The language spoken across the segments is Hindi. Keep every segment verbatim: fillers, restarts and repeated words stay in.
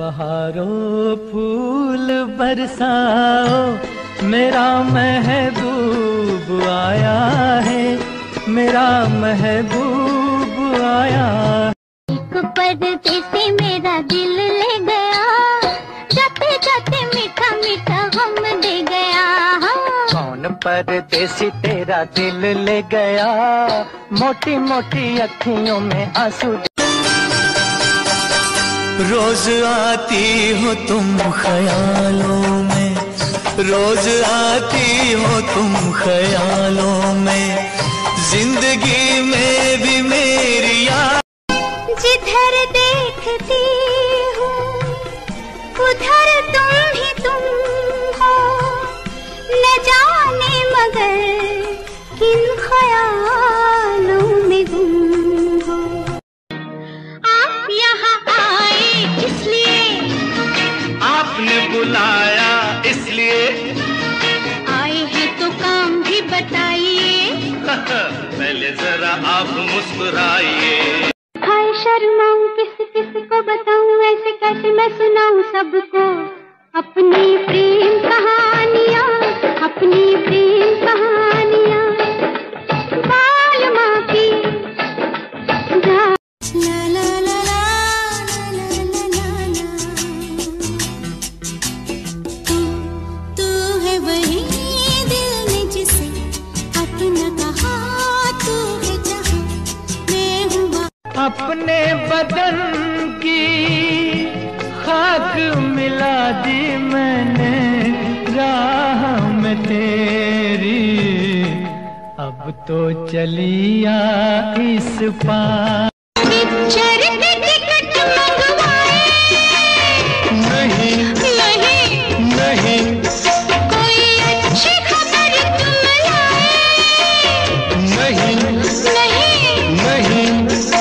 बहारों फूल बरसाओ, मेरा महबूब आया है, मेरा महबूब आया। एक परदेसी मेरा दिल ले गया, जाते जाते मीठा मीठा गम दे गया। कौन परदेसी तेरा दिल ले गया, मोटी मोटी अखियों में आंसू। रोज आती हो तुम ख्यालों में, रोज आती हो तुम ख्यालों में, जिंदगी में भी मेरी याद। जिधर देखती हूँ उधर तुम ही तुम हो, न जाने मगर किन ख्यालों में गुम हो। आप यहाँ आए इसलिए, आपने बुलाया इसलिए, आए हैं तो काम भी बताइए। पहले जरा आप मुस्कुराइए। हाय शर्माऊं किस किस को बताऊं, ऐसे कैसे मैं सुनाऊं सबको अपनी प्रेम कहानियां, अपनी प्रेम कहानियां। बाल माँ की ला ला ला ला ला ला ला। तू तू है वही दिल ने जिसे अपना कहा, तू है जहां मैं हूँ। अपने बदन की खाक मिला दी मैंने राह में तेरी, अब तो चलिया इस पार। पिक्चर के टिकट मंगवाए, नहीं नहीं नहीं कोई अच्छी खबर तुम लाए, नहीं नहीं नहीं।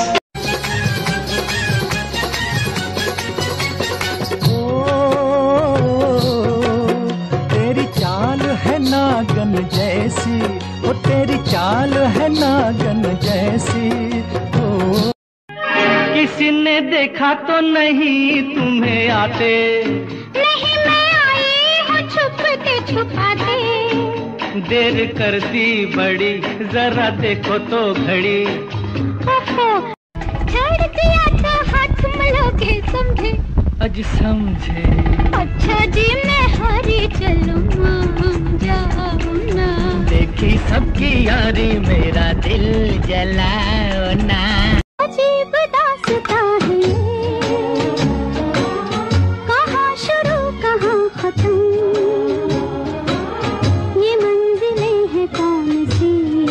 नागन जैसी, वो तेरी चाल है नागन जैसी। ओ किसी ने देखा तो नहीं तुम्हें आते, नहीं मैं आई हूँ छुप के छुपाते। देर कर दी बड़ी, जरा देखो तो घड़ी। ओहो छड़ दिया तो हाथ मिलोगे समझे, अज समझे। अच्छा जी मैं हारी चलूँ जाओ ना, देखी सबकी यारी मेरा दिल जलाओ ना। अजीब दास्तां है, कहाँ शुरू कहाँ खत्म, ये मंजिलें हैं कौन सी,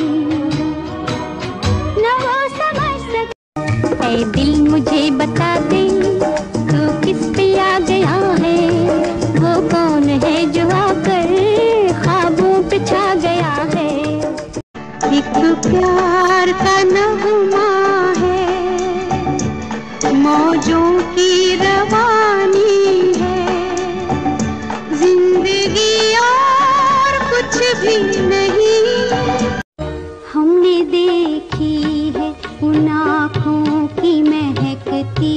न वो समझ सके। ऐ दिल मुझे बता दे तू किस पे आ गया है, वो कौन है जो आकर ख्वाबों पे छा गया है। एक प्यार का नगमा है, मौजों की रवानी है, जिंदगी और कुछ भी नहीं। हमने देखी है उन आँखों की महकती